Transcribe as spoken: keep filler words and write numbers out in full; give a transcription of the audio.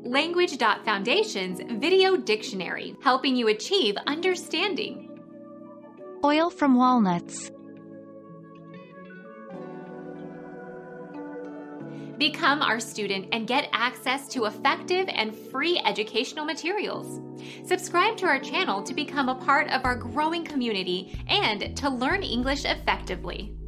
Language dot Foundation's Video Dictionary, helping you achieve understanding. Oil from walnuts. Become our student and get access to effective and free educational materials. Subscribe to our channel to become a part of our growing community and to learn English effectively.